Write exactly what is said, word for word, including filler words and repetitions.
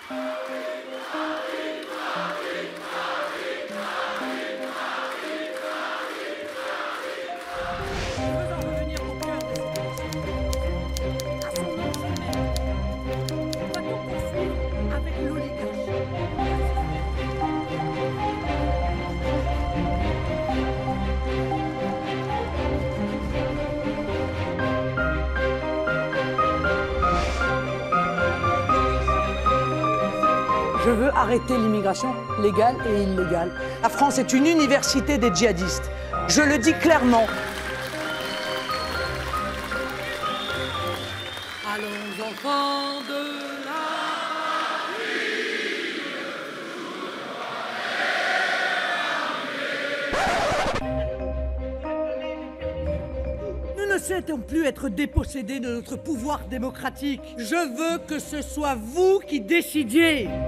Je veux arrêter l'immigration légale et illégale. La France est une université des djihadistes. Je le dis clairement. Allons enfants de la Nous ne souhaitons plus être dépossédés de notre pouvoir démocratique. Je veux que ce soit vous qui décidiez.